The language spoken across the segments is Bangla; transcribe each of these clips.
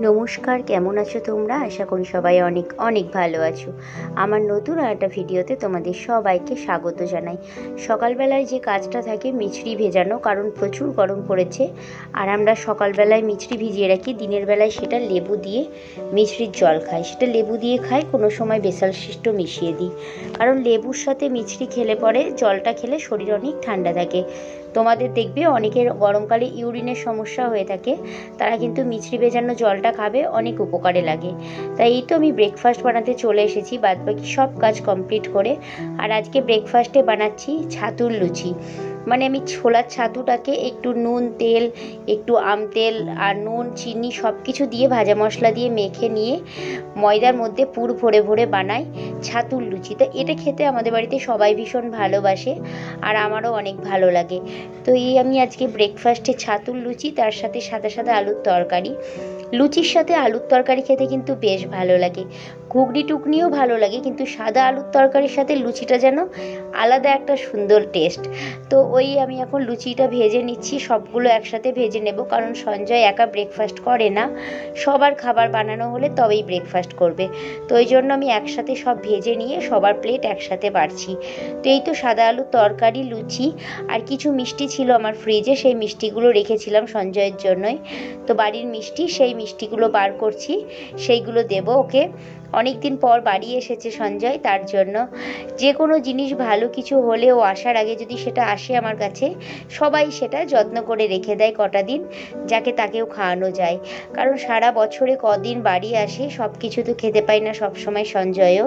নমস্কার, কেমন আছো তোমরা? আশা করি সবাই অনেক অনেক ভালো আছো। আমার নতুন একটা ভিডিওতে তোমাদের সবাইকে স্বাগত জানাই। সকালবেলায় যে কাজটা থাকে মিছরি ভেজানো, কারণ প্রচুর গরম পড়েছে। আর আমরা সকালবেলায় মিছরি ভিজিয়ে রাখি, দিনের বেলায় সেটা লেবু দিয়ে মিছরির জল খাই, সেটা লেবু দিয়ে খাই, কোনো সময় বেসাল শিষ্ট মিশিয়ে দিই। কারণ লেবুর সাথে মিছরি খেলে পরে জলটা খেলে শরীর অনেক ঠান্ডা থাকে। তোমাদের দেখবে অনেকের গরমকালে ইউরিনের সমস্যা হয়ে থাকে, তারা কিন্তু মিছরি ভেজানো জলটা খাবে, অনেক উপকারে লাগে। তাই এই তো আমি ব্রেকফাস্ট বানাতে চলে এসেছি, বাদবাকি সব কাজ কমপ্লিট করে। আর আজকে ব্রেকফাস্টে বানাচ্ছি ছাতুর লুচি। মানে আমি ছোলার ছাতুটাকে একটু নুন, তেল, একটু আম তেল আর নুন, চিনি সব কিছু দিয়ে ভাজা মশলা দিয়ে মেখে নিয়ে ময়দার মধ্যে পুর ভরে ভরে বানাই ছাতুর লুচি। তো এটা খেতে আমাদের বাড়িতে সবাই ভীষণ ভালোবাসে, আর আমারও অনেক ভালো লাগে। তো এই আমি আজকে ব্রেকফাস্টে ছাতুর লুচি, তার সাথে সাদা সাদা আলুর তরকারি। লুচির সাথে আলুর তরকারি খেতে কিন্তু বেশ ভালো লাগে, ঘুগনি টুকনিও ভালো লাগে, কিন্তু সাদা আলুর তরকারির সাথে লুচিটা যেন আলাদা একটা সুন্দর টেস্ট। তো ওই আমি এখন লুচিটা ভেজে নিচ্ছি, সবগুলো একসাথে ভেজে নেব, কারণ সঞ্জয় একা ব্রেকফাস্ট করে না, সবার খাবার বানানো হলে তবেই ব্রেকফাস্ট করবে। তো ওই জন্য আমি একসাথে সব ভেজে নিয়ে সবার প্লেট একসাথে বাড়ছি। তো এই তো সাদা আলুর তরকারি, লুচি আর কিছু মিষ্টি ছিল আমার ফ্রিজে, সেই মিষ্টিগুলো রেখেছিলাম সঞ্জয়ের জন্যই। তো বাড়ির মিষ্টি, সেই মিষ্টিগুলো বার করছি, সেইগুলো দেব ওকে। অনেক দিন পর বাড়ি এসেছে সঞ্জয়, তার জন্য যে কোনো জিনিস ভালো কিছু হলে ও আসার আগে যদি সেটা আসে আমার কাছে, সবাই সেটা যত্ন করে রেখে দেয় কটা দিন, যাকে তাকেও খাওয়ানো যায়। কারণ সারা বছরে কদিন বাড়ি আসে, সব কিছু তো খেতে পাই না সবসময় সঞ্জয়ও।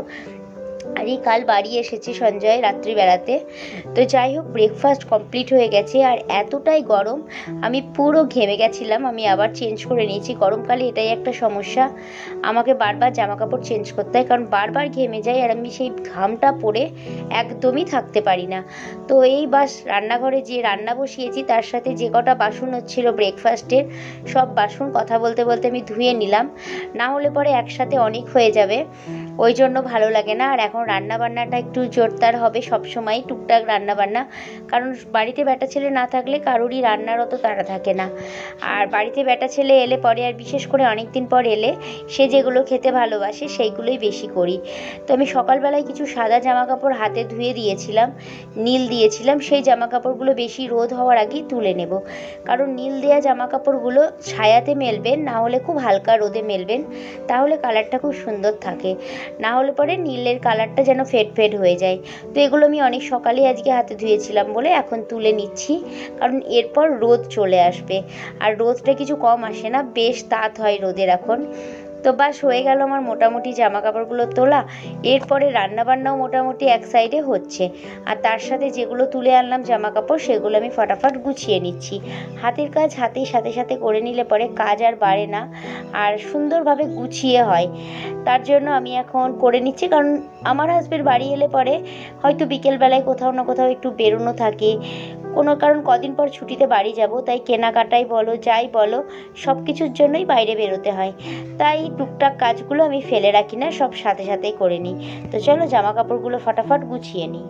আর এই কাল বাড়ি এসেছে সঞ্জয় রাত্রিবেলাতে। তো যাই হোক, ব্রেকফাস্ট কমপ্লিট হয়ে গেছে। আর এতটাই গরম, আমি পুরো ঘেমে গেছিলাম, আমি আবার চেঞ্জ করে নিয়েছি। গরমকালে এটাই একটা সমস্যা, আমাকে বারবার জামা কাপড় চেঞ্জ করতে হয়, কারণ বারবার ঘেমে যাই, আর আমি সেই ঘামটা পরে একদমই থাকতে পারি না। তো এই বাস রান্নাঘরে যে রান্না বসিয়েছি, তার সাথে যে কটা বাসন হচ্ছিল ব্রেকফাস্টের, সব বাসন কথা বলতে বলতে আমি ধুয়ে নিলাম, না হলে পরে একসাথে অনেক হয়ে যাবে, ওই জন্য ভালো লাগে না। আর এখন রান্না বান্নাটা একটু জোরদার হবে, সবসময় টুকটাক রান্না বান্না, কারণ বাড়িতে বেটা ছেলে না থাকলে কারোরই রান্নার অত তাড়া থাকে না। আর বাড়িতে বেটা ছেলে এলে পরে, আর বিশেষ করে অনেক দিন পর এলে, সে যেগুলো খেতে ভালোবাসে সেইগুলোই বেশি করি। তো আমি সকালবেলায় কিছু সাদা জামা কাপড় হাতে ধুয়ে দিয়েছিলাম, নীল দিয়েছিলাম, সেই জামা কাপড়গুলো বেশি রোদ হওয়ার আগেই তুলে নেব। কারণ নীল দেওয়া জামা কাপড়গুলো ছায়াতে মেলবেন, না হলে খুব হালকা রোদে মেলবেন, তাহলে কালারটা খুব সুন্দর থাকে, না হলে পরে নীলের কালারটা যেন ফেড ফেড হয়ে যায়। তো এগুলো আমি অনেক সকালেই আজকে হাতে ধুয়েছিলাম বলে এখন তুলে নিচ্ছি, কারণ এরপর রোদ চলে আসবে, আর রোদটা কিছু কম আসে না, বেশ তাত হয় রোদের এখন। তো বাস হয়ে গেল আমার মোটামুটি জামা কাপড়গুলো তোলা। এরপরে রান্নাবান্নাও মোটামুটি এক সাইডে হচ্ছে, আর তার সাথে যেগুলো তুলে আনলাম জামা কাপড়, সেগুলো আমি ফটাফট গুছিয়ে নিচ্ছি। হাতের কাজ হাতেই সাথে সাথে করে নিলে পরে কাজ আর বাড়ে না, আর সুন্দরভাবে গুছিয়ে হয়। তার জন্য আমি এখন করে নিচ্ছি, কারণ আমার হাজবেন্ড বাড়ি এলে পরে হয়তো বিকেলবেলায় কোথাও না কোথাও একটু বেরোনো থাকে, কোনো কারণ কদিন পর ছুটিতে বাড়ি যাব, তাই কেনাকাটাই বলো যাই বলো, সব কিছুর জন্যই বাইরে বেরোতে হয়। তাই টুকটাক কাজগুলো আমি ফেলে রাখি না, সব সাথে সাথেই করে নিই। তো চলো জামা কাপড়গুলো ফটাফট গুছিয়ে নিই।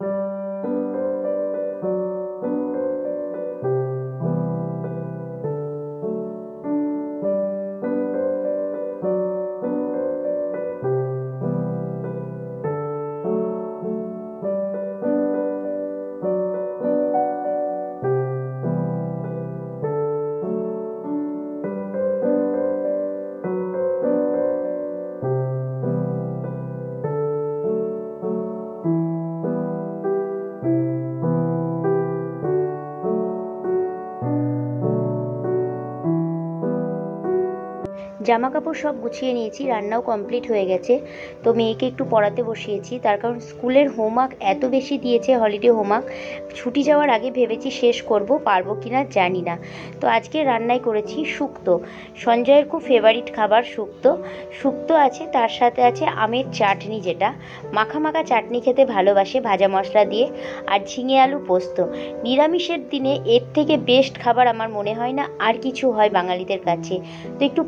জামা কাপড় সব গুছিয়ে নিয়েছি, রান্নাও কমপ্লিট হয়ে গেছে। তো মেয়েকে একটু পড়াতে বসিয়েছি, তার কারণ স্কুলের হোমওয়ার্ক এত বেশি দিয়েছে, হলিডে হোমওয়ার্ক, ছুটি যাওয়ার আগে ভেবেছি শেষ করব, পারবো কিনা জানি না। তো আজকে রান্নায় করেছি শুক্তো, সঞ্জয়ের খুব ফেভারিট খাবার শুক্তো। শুক্তো আছে, তার সাথে আছে আমের চাটনি, যেটা মাখা মাখা চাটনি খেতে ভালোবাসে ভাজা মশলা দিয়ে, আর ঝিঙে আলু পোস্ত। নিরামিষের দিনে এর থেকে বেস্ট খাবার আমার মনে হয় না আর কিছু হয় বাঙালিদের কাছে। তো একটু পাঁপড় ভাজা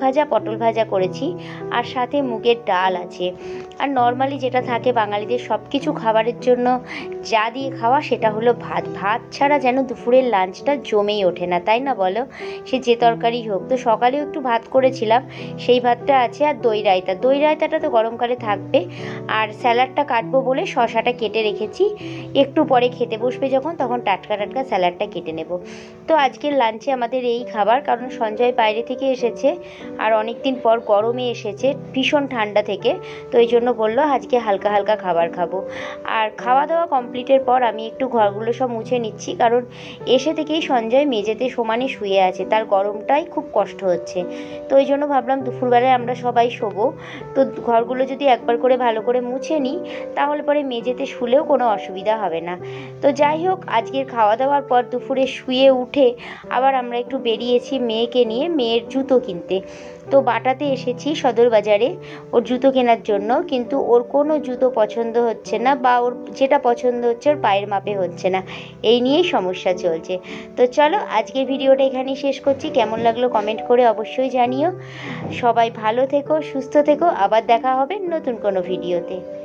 ভাজা, পটল ভাজা করেছি, আর সাথে মুগের ডাল আছে। আর নর্মালি যেটা থাকে বাঙালিদের সব কিছু খাবারের জন্য যা দিয়ে খাওয়া, সেটা হলো ভাত। ভাত ছাড়া যেন দুপুরের লাঞ্চটা জমেই ওঠে না, তাই না বলো? সে যে তরকারি হোক। তো সকালেও একটু ভাত করেছিলাম, সেই ভাতটা আছে, আর দই রায়তা। দই রায়তাটা তো গরমকালে থাকবে। আর স্যালাডটা কাটবো বলে শশাটা কেটে রেখেছি, একটু পরে খেতে বসবে যখন, তখন টাটকা টাটকা স্যালাডটা কেটে নেব। তো আজকের লাঞ্চে আমাদের এই খাবার, কারণ সঞ্জয় বাইরে থেকে এসেছে আর অনেক দিন পর গরমে এসেছে ভীষণ ঠান্ডা থেকে, তো এই জন্য বললো আজকে হালকা হালকা খাবার খাবো। আর খাওয়া দাওয়া কমপ্লিটের পর আমি একটু ঘরগুলো সব মুছে নিচ্ছি, কারণ এসে থেকেই সঞ্জয় মেঝেতে সমানে শুয়ে আছে, তার গরমটাই খুব কষ্ট হচ্ছে। তো ওই জন্য ভাবলাম দুপুরবেলায় আমরা সবাই শোবো, তো ঘরগুলো যদি একবার করে ভালো করে মুছে নিই, তাহলে পরে মেঝেতে শুলেও কোনো অসুবিধা হবে না। তো যাই হোক, আজকের খাওয়া দাওয়ার পর দুপুরে শুয়ে উঠে আবার আমরা একটু বেরিয়েছি মেয়েকে নিয়ে মেয়ের জুতো কিনতে। তো বাটাতে এসেছি সদর বাজারে ওর জুতো কেনার জন্য, কিন্তু ওর কোনো জুতো পছন্দ হচ্ছে না, বা ওর যেটা পছন্দ হচ্ছে ওর পায়ের মাপে হচ্ছে না, এই নিয়েই সমস্যা চলছে। তো চলো আজকের ভিডিওটা এখানেই শেষ করছি। কেমন লাগলো কমেন্ট করে অবশ্যই জানিও। সবাই ভালো থেকো, সুস্থ থেকো, আবার দেখা হবে নতুন কোনো ভিডিওতে।